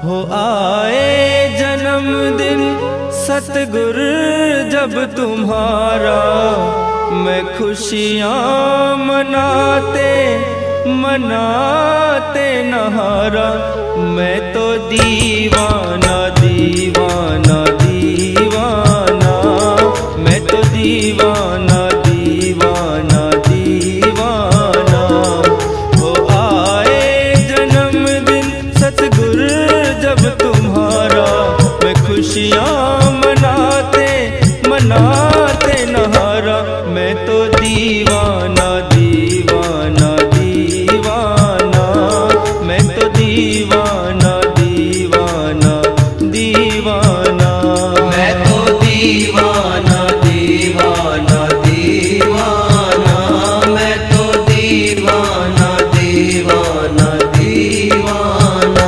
हो आए जन्मदिन सतगुर जब तुम्हारा, मैं खुशियाँ मनाते मनाते नहारा। मैं तो दीवाना दीवाना दीवाना, मैं तो दीवाना दीवाना दीवाना। हो आए जन्मदिन सतगुर जब तुम्हारा, मैं खुशियाँ मनाते मनाते नहारा। मैं तो दीवाना दीवाना दीवाना, मैं तो दीवाना दीवाना दीवाना। मैं तो दीवाना दीवाना दीवाना, मैं तो दीवाना दीवाना दीवाना।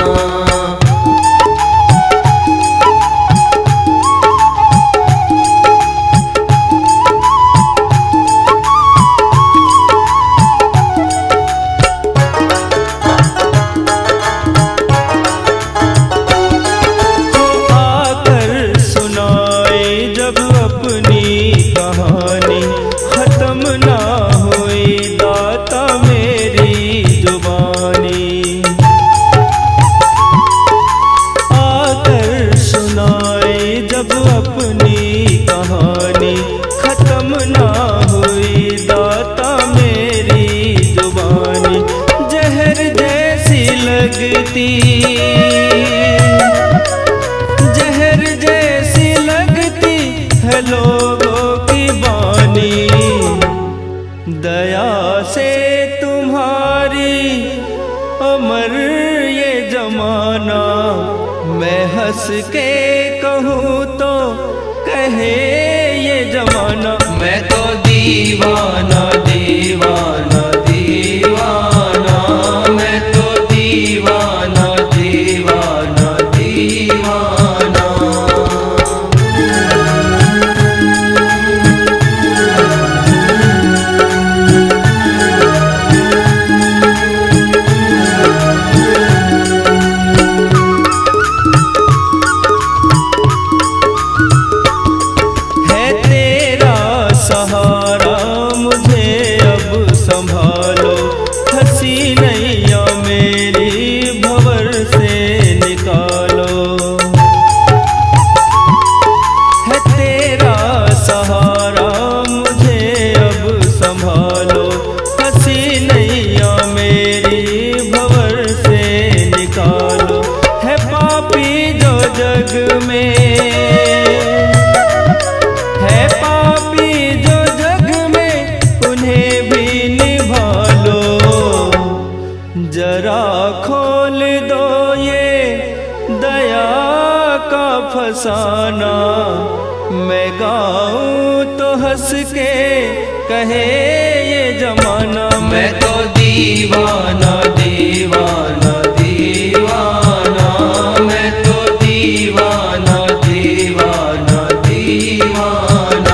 जहर जैसी लगती है लोगों की बानी, दया से तुम्हारी अमर ये जमाना। मैं हंस के कहूँ तो कहे ये जमाना। मैं तो दीवाना दीवाना दीवाना, मैं तो दीवाना दीवाना दीवाना। है तेरा सहारा मुझे अब संभालो, हंसी नैया मेरी भंवर से निकालो। है तेरा सहारा मुझे अब संभालो, हंसी नैया मेरी भंवर से निकालो। है पापी जो जग में, है पापी जो जग में, उन्हें भी निभा लो। जरा खोल दो ये दया का फसाना। मैं गाऊं तो हंस के कहे ये जमाना। मैं तो दीवाना दीवाना दीवाना, मैं तो दीवाना दीवाना दीवाना।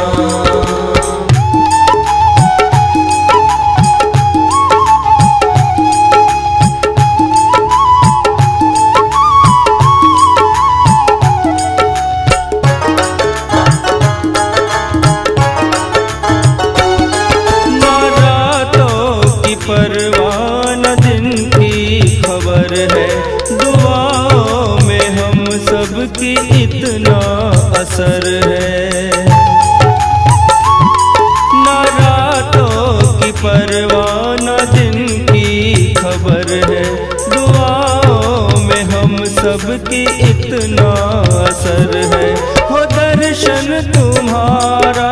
ना रातों की परवाह न दिन की खबर है, दुआओं में हम सबकी इतना असर है। ना रातों की परवाह न दिन की खबर है, दुआओं में हम सबकी इतना असर है। हो दर्शन तुम्हारा,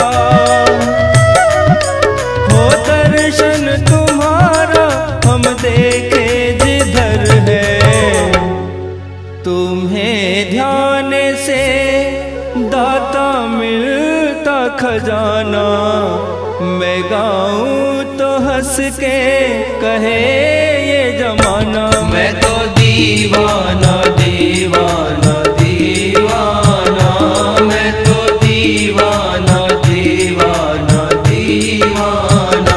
हो दर्शन तुम्हारा हम देखे जिधर है। तुम्हें ध्यान से दाता मिलता खजाना। मैं गाऊं तो हंस के कहे ये जमाना। मैं तो दीवाना दीवाना दीवाना, मैं तो दीवाना दीवाना दीवाना।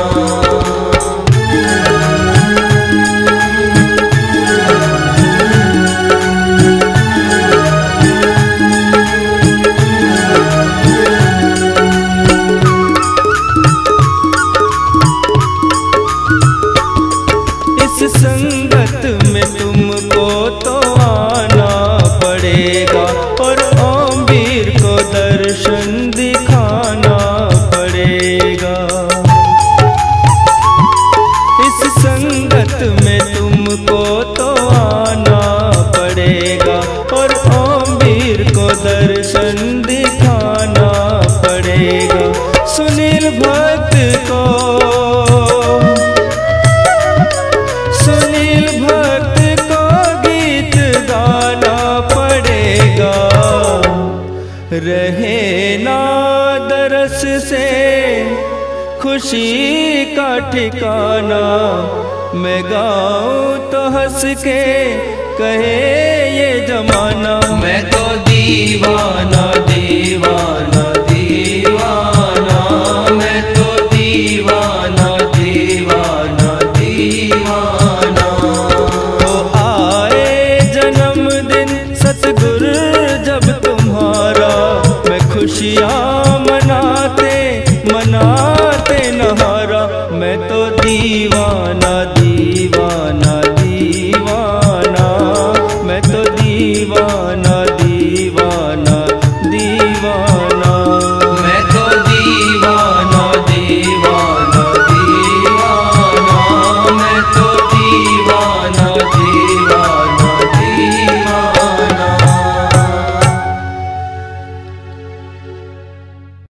खुशी का ठिकाना। मैं गाऊं तो हंस के कहे ये जमाना। मैं तो दीवाना दीवाना